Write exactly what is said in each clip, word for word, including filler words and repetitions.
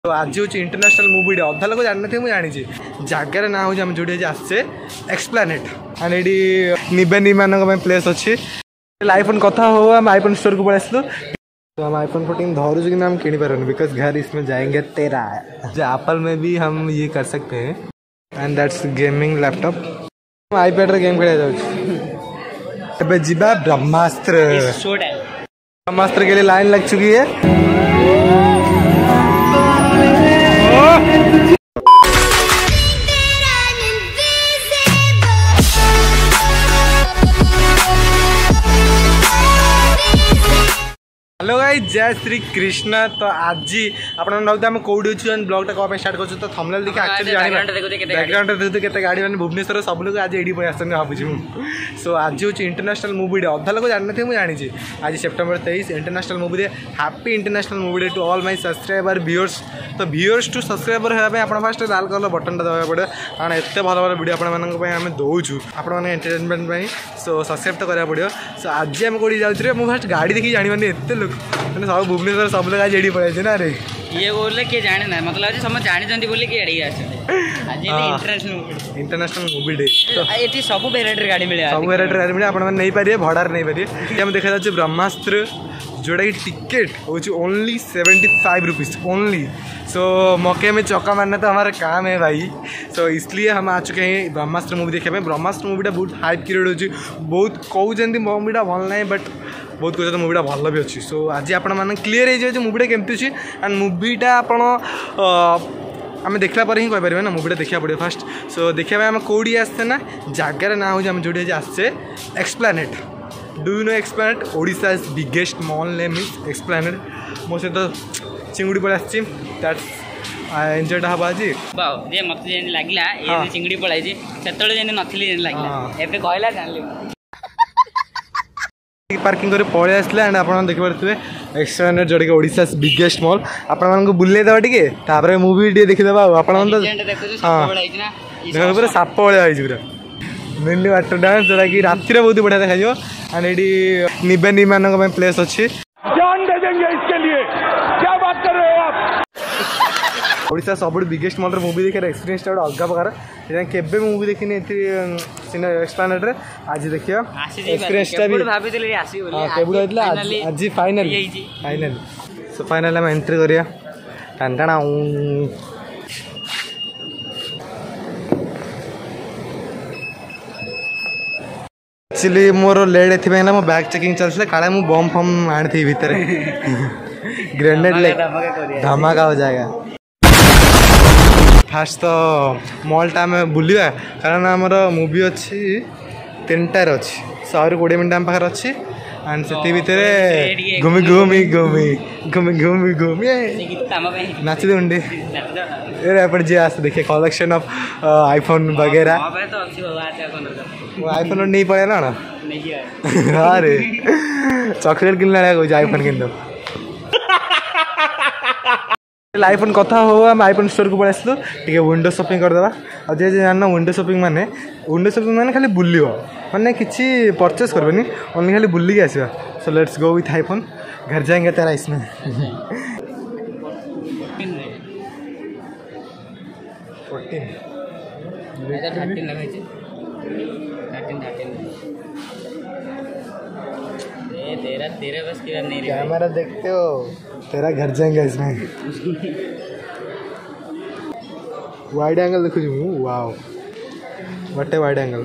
तो आज हूँ इंटरनेशनल मूवी डे अधा लोग जानी थे मुझे जानी जगार ना हूँ आम जो आसचे एक्सप्लानेट एंड ये निबेनी मान प्लेस अच्छी आईफोन कथा हो आम आईफोन स्टोर को पलू तो हम आईफोन फोर्टीन धरू कि हम किनी पारे बिकॉज घर इसमें जाएंगे तेरा एप्पल में भी हम ये कर सकते हैं and that's gaming laptop iPad रे गेम खेला जाए जीवा ब्रह्मास्त्र ब्रह्मास्त्र के लिए लाइन लग चुकी है। हेलो गाइस जय श्री कृष्ण। तो आज आप कौटी अच्छे ब्लॉग टा स्टार्ट कर तो थंबनेल देखि एक्चुअली जानि बैकग्राउंड देखते केते गाड़ी मैंने भुवनेश्वर सब लोग आज एडी आसन भावुँ सो आज हूँ इंटरनेशनल मूवी डे अधा लोग जानी थे मुझे जानी आज सेप्टेम्बर तेईस international movie day happy international movie day to all my subscriber viewers. तो व्यूअर्स टू सब्सक्राइबर होगा आप फास्ट लाल कलर बटन टा दबा पड़े कारण एत भल भल वीडियो आम दौचु आपण एंटरटेनमेंट सो सब्सक्राइब तो करा पड़ो। सो आज आम कौटी जाऊँ मुझे फास्ट गाड़ी देखिए जानी एत लोग मैंने सब भुवनेश्वर सब लोग आज एडी पड़े ना रे ये बोले किए जाने ना मतलब आज समझ जानी बोले कि एडी आज इंटरनेशनल इंटरनेशनल मूवी डे तो ये सब वेराइटी गाड़ी मिले सब वेराइटी गाड़ी मिले आपण नहीं पारे भड़ार नहीं पारे आम देखा जाए ब्रह्मास्त्र जोटा कि टिकेट हूँ only seventy five rupees only. So मौके में चौका मारना तो हमारा काम है भाई। सो so, इसलिए हम आ चुके हैं ब्रह्मास्त्र मूवी देखा ब्रह्मास्त्र मूवीटा बहुत हाइप क्रिएट हो बहुत कहते मूवीटा भल ना बट बहुत कहते मूवीटा भल भी अच्छी। सो आज आपण मैंने क्लीयर हो जाए मूवीटा केमती अच्छी एंड मूवीटा आपण आम देखला पर ही कहीपर ना मूवीटा देखा पड़े फास्ट। सो देखा आम कौटी आसते ना जगार ना हूँ आम जो आसचे Esplanade do you know Esplanade Odisha biggest mall name is Esplanade मो सहित चिंगुड़ी पड़े आसी दैट्स एंजॉयटा हम आज जे मत जे लागला ये चिंगुड़ी पड़ाई से जे नथली जे लागला एबे कहला जानली पार्किंग कर पड़े आसला एंड आप देखिपे एक्सप्लानेट जोटा कि ओडिशा बिगेस्ट मॉल आपण बुले देवा टे तापर मूवी टे देखीदेवा आप पूरा साप भाया पूरा मिनी वाटर डांस जोटा कि राति बहुत बढ़िया देखा एंड ये निबेनी मान प्लेस अच्छी जान दे देंगे इसके लिए क्या बात कर रहे हो आप। ओडिशा सब बिगेस्ट मॉल मूवी देखार एक्सपीरियंस गोटे अलग प्रकार केबे मूवी देखनी एक्सप्लानेट रे आज देखिए एक्सपीरियंस भी आज फाइनल फाइनल सो फाइनल हम एंट्री करिया टाण टाण एक्चुअली मोर लेट एथि ना मो बैग चेकिंग चलते काले मु बम फम आनी भितर ग्रेनेड ले धमाका हो जाएगा। फास्ट तो मॉलटा आम बुलवा कारण आमर मूवी अच्छी तीन टार अच्छी शहर कोड़े मिनट आम पाखे अच्छी एंड से भितर घूमी घूमी घूमी घूमी घूमी घूमी नाच दुंडे एपटे जी आस देखिए कलेक्शन ऑफ आईफोन वगैरह आईफोन नहीं पड़े ना हाँ रे चॉकलेट किनला कह आईफोन किन आईफोन कथा हो आम आईफोन स्टोर को पलू टे विंडो शॉपिंग करदे और जे जान विंडो शॉपिंग माने विंडो शॉपिंग माने खाली बुलियो माने किसी परचेस करबेनी ओनली खाली बुलिक आसवा। So let's go with iPhone घर जाएंगे तेरा इसमें फोर्टीन तेरा तेरा बस की बात नहीं कैमरा देखते हो तेरा घर जाएंगे इसमें वाइड एंगल देखो जी wow what a wide angle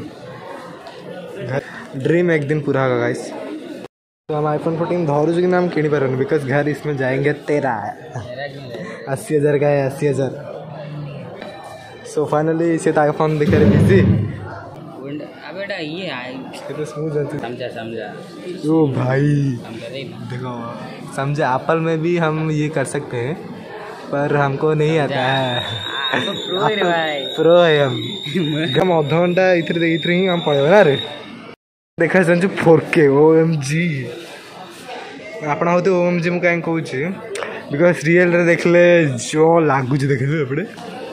dream एक दिन पूरा होगा गाइस। तो हम आईफोन फोर्टीन धरू कि हम किनी पारे बिकॉज घर इसमें जाएंगे तेरा अस्सी हज़ार का है अस्सी हज़ार। सो फाइनली से आईफोन दिखा रहे बिजी बेटा ये ये तो स्मूथ समझा समझा ओ भाई देखो समझा एप्पल में भी हम ये कर सकते हैं पर हमको नहीं आता है प्रो है भाई प्रो है हम हम अध घंटा इधर इधर ही हम पड़े ना रे देखा चाहूँ फोर के ओ एम जी आपण होते ओ एम जी मुझे कहीं कहूँ बिकज रियल रे देखले जो लगुच देखिए एपटे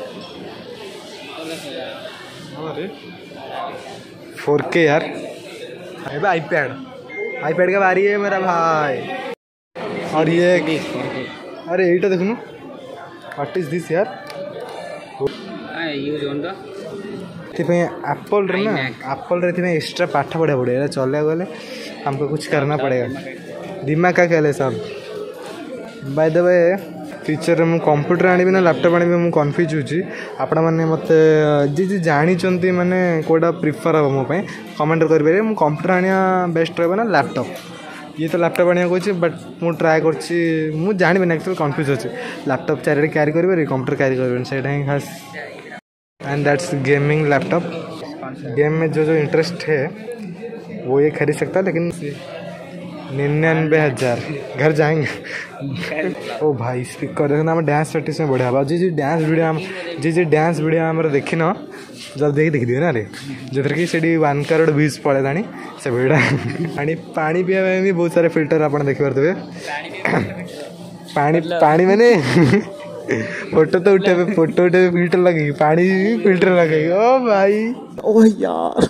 फोर के यार अरे आईपैड आईपैड का बारी है मेरा भाई और ये अरे यहीटा देखुन व्हाट इज दिस यार यूज ऑन द एप्पल रे ना एप्पल रे थी एक्स्ट्रा पाठ पढ़ा पड़ेगा चले गले हमको कुछ करना पड़ेगा दिमाग का कहले सब बाय द वे फ्यूचर में कंप्यूटर आनी ना लैपटॉप आनी मुझे कन्फ्यूज होची आपण मैंने मत जी जी जानी मैंने कोटा प्रिफर हम मो कमेंट करेंगे मुझे कंप्यूटर आनिया बेस्ट रहा ना लैपटॉप ये तो लैपटॉप आने को बट मुझे ट्राए कर जानी एक्चुअली कन्फ्यूज अच्छे लैपटॉप चारिड़े क्यारी करेंगे कंप्यूटर क्यारी करेंगे से ही खास and that's gaming laptop game में जो जो इंटरेस्ट है वो ये खरीद सकता है लेकिन निन्यानवे हजार घर जाएंगे ओ भाई स्पीकर देखना हम डांस प्रैक्टिस में बढ़िया जी जी डांस वीडियो हम जी जी डांस वीडियो आम देखी न जल्दी देखी दिए ना रे जो कि से वन करोड़ व्यूज पड़े से वीडियो पानी पानी पीवा भी बहुत सारे फिल्टर आप देखिपे पानी पानी मैंने फोटो तो उठे फोटो उठे फिल्टर लगे पानी फिल्टर लगे ओ भाई ओ यार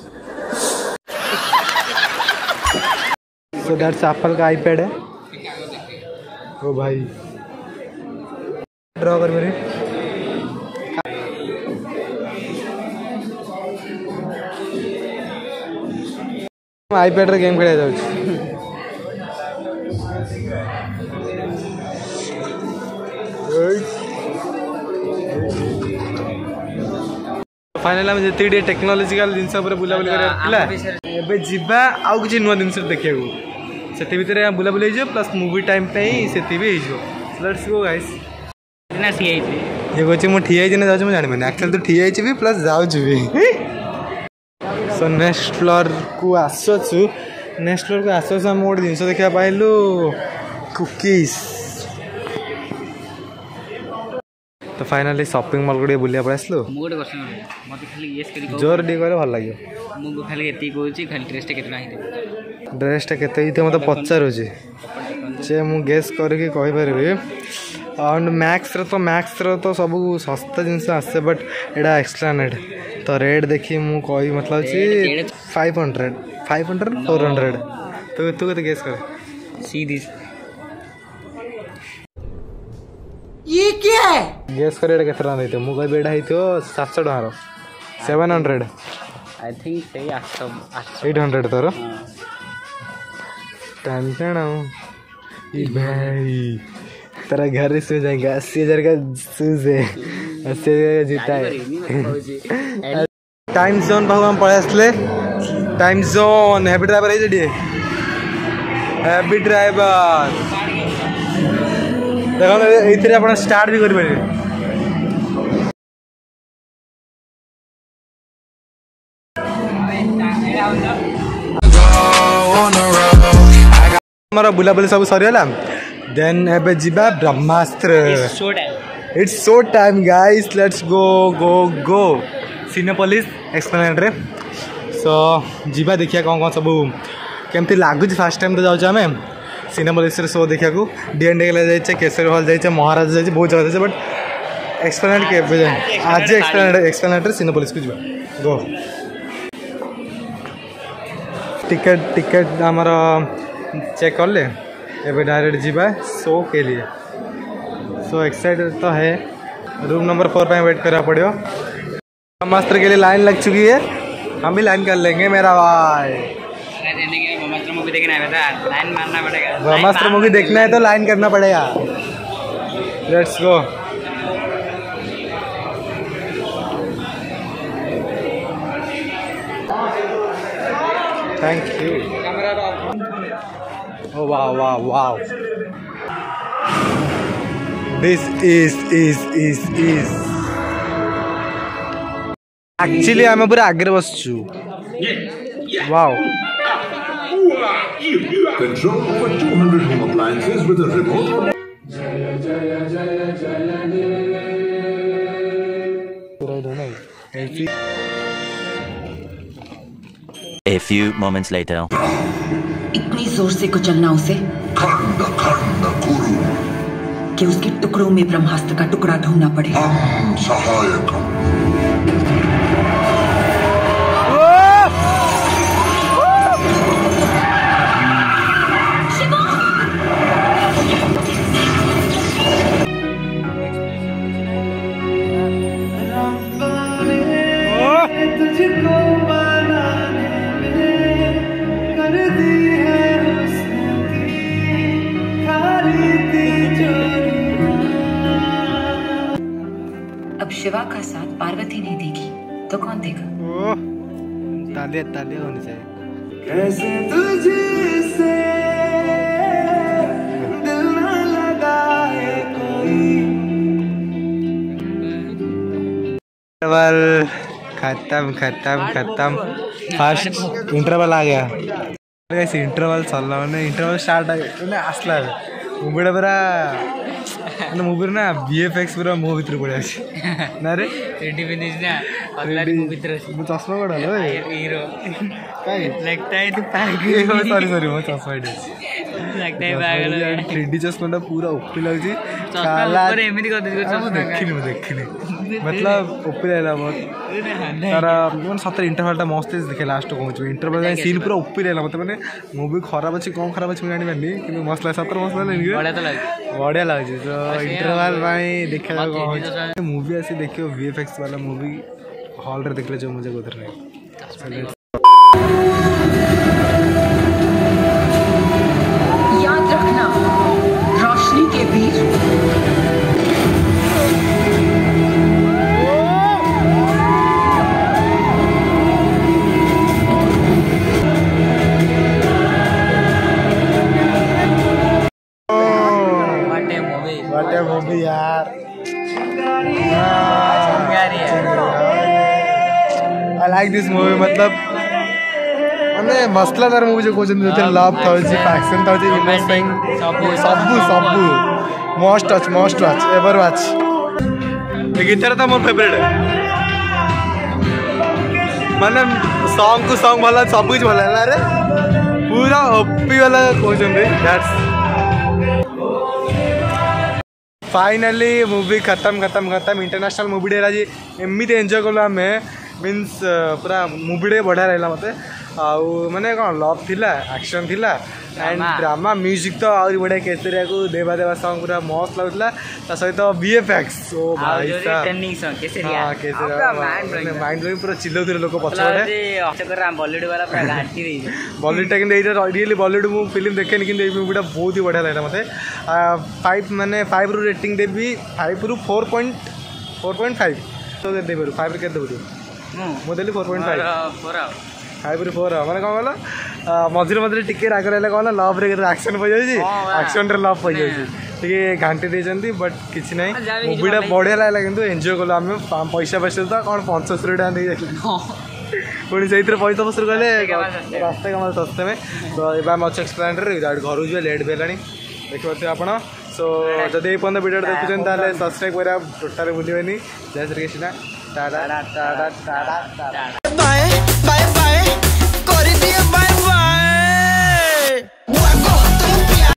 सो दैट्स एप्पल का आईपैड है ओ भाई ड्रॉ कर मेरे आईपैड रे गेम खेला जाउछ फाइनल आम जी टेक्नोलोजिकल जिनस बुला बुला जीवा आउ किसी नुआ जिन देखा से भितर बुला बुला प्लस मूवी टाइम से लेट्स गो गाइस ये कहूँ मुझे ठिया जाऊँ जानी एक्चुअली तो ठिया भी प्लस जाऊँ भी सो नेक्स्ट फ्लोर को आसु नेक्स्ट फ्लोर को आसु आम गोटे जिन देखा पाइलु कुकीज तो फाइनली शॉपिंग मॉल को बुलिया पड़े आसलु जोर टी कहले भल लगे खाली एति कहूँ खाली ड्रेसटा केतना ड्रेसटा केते मत पचारूची से मु गेस करके कहीपरि एंड मैक्स तो मैक्स तो सब सस्ता जिनस आसे बट एटा एक्सप्लानेड तो रेट देखी मु कही मतलब five hundred five hundred four hundred तो तू के गेस कर सी दिस ये क्या है गेस कर एटा केतना देते मु कही बेटा हितो सात सौ टकार सेवन हंड्रेड आई थिंक सही एट हंड्रेड तोर टेंशन भाई तेरा घर से जाएगा अस्सी हजार का शूज है अस्सी हजार जूता है टाइम जोन भाव हम पड़े आसले टाइम जोन हैवी ड्राइवर है जेडी हैवी ड्राइवर देखो एथिरे आपण स्टार्ट भी करि परिबे हमारा बुला बुला सब सरीगला देन एबे जीवा Brahmastra it's so time guys let's go go go Cinepolis Esplanade रे सो जीवा देखिया कौन कौन सब केमती लगुच फास्ट टाइम तो जाऊँ आम सिनेपोलिस शो देखा डी एन डी जाइए केसरी हॉल जाइए महाराज जाइए बहुत जगह जाइए बट एक्सप्लेनेड के आज एक्सप्लेनेड एक्सप्लेनेड सिनेपोलिस को जीवा गो टिकट टिकट आमर चेक कर ले एबे डायरेक्ट जीवा शो के लिए सो एक्साइटेड तो है रूम नंबर फोर पे वेट करना पड़ेगा ब्रह्मास्त्र के लिए लाइन लग चुकी है हम भी लाइन कर लेंगे मेरा भाई ब्रह्मास्त्र मूवी देखना है बेटा लाइन मारना पड़ेगा ब्रह्मास्त्र मूवी देखना है तो लाइन करना पड़ेगा let's go thank you oh wow wow wow this is is is is actually I'm पूरा आगे बसचु wow control over two hundred home appliances with a remote A few moments later. इतनी जोर से कुचलना उसे खंड खंड कुरु कि उसके टुकड़ों में ब्रह्मास्त्र का टुकड़ा ढूंढना पड़े। हम सहायकम अब शिवा का साथ पार्वती नहीं देगी तो कौन देगा? ओह तालियां तालियां होनी चाहिए। कैसे तुझसे दिल न लगाए कोई। इंटरवल खत्म खत्म खत्म फास्ट इंटरवल आ गया गाइस। इंटरवल सरला मैंने इंटरवल स्टार्ट मैंने आसला मुभिटा पूरा मैंने मुभि ना बीएफएक्स पूरा मुह भीतर पड़े ना रे रेडी फिनिश ना अगला मुंह भीतर अछि चश्मा कड़ा लो हीरो काई लगता है तू पागल सॉरी सॉरी मो चश्मा इडे लगता है पागल थ्री डी चश्मा पूरा ऊपर लगजी काला ऊपर एमिति कर दे चश्मा देखिनी मैं देखिनी मतलब ऊपर आला बहुत तारा मन सतर इंटरवल टा मस्त देखे लास्ट को पहुंच इंटरवल सीन पूरा ऊपर आला मतलब माने मूवी खराब अछि कम खराब अछि जानि बनी कि मस्त लाग सतर मस्त लाग बड़ा तो लाग बढ़िया लाग जी तो इंटरवल भाई देखा मूवी आसी देखियो वीएफएक्स वाला मूवी हॉल रे देखले जो मजा उधर नहीं। याद रखना रोशनी के बीच व्हाट ए मूवी यार आई लाइक दिस मूवी मतलब माने मसलादार मूवी जो कोचन जो लव था जी एक्शन था जी इमोशनिंग सब सब must touch must watch ever watch ये गीत था मोर फेवरेट माने सॉन्ग को सॉन्ग वाला सब कुछ वाला है रे पूरा ओपी वाला कोचन दैट्स फाइनली मूवी खत्म खत्म खत्म इंटरनेशनल मूवी डेरा जी एमती एंजॉय कलु आम मीन्स पूरा मूवी डे बढ़िया रहा मत आउ माने कौन लव थिला एक्शन थिला एंड ड्रामा म्यूजिक तो आउरी बढ़िया केसरिया को देवा देवा सॉन्ग पूरा मस्त लगुला ता सहित बीएफएक्स ओ भाई साहब ट्रेंडिंग सॉन्ग केसरिया हां केसरिया माइंड ब्लोइंग पूरा चिल्लाउथिले लोक पछपटे अचकर बॉलीवुड वाला पूरा घाटी दे बॉलीवुड टा किंतु एटा रियली बॉलीवुड मु फिल्म देखेनी किंतु ए मूवीटा बहुत ही बढ़िया लागला मते फाइव माने फाइव रु रेटिंग देबी फाइव रु four point four point five तो देबे फाइव रे के देबो मु देली four point five four five रु फोर माने कौन कहला मझिरे मझिरे टिके राग रहले कहला लव रे एक्शन पइ जाई एक्शन रे लव पइ जाई टिके घांटी देजंती बट किछि नै मूवीटा बढ़िया लागला किंतु एन्जॉय कलो हम पैसा पैसा तो कौन पचास रुपया दे जाई पुणी से पैसा पसर गले रास्ता कम सस्ते में तो ये अच्छे एक्सप्लेन घर जी लेट भी है देखिए आप सो जब ये पर्यटन वीडियो देखुं सब्सक्राइब करा टोटाल भूलें जय श्री कृष्ण टाटा टाटा टाटा टाटा।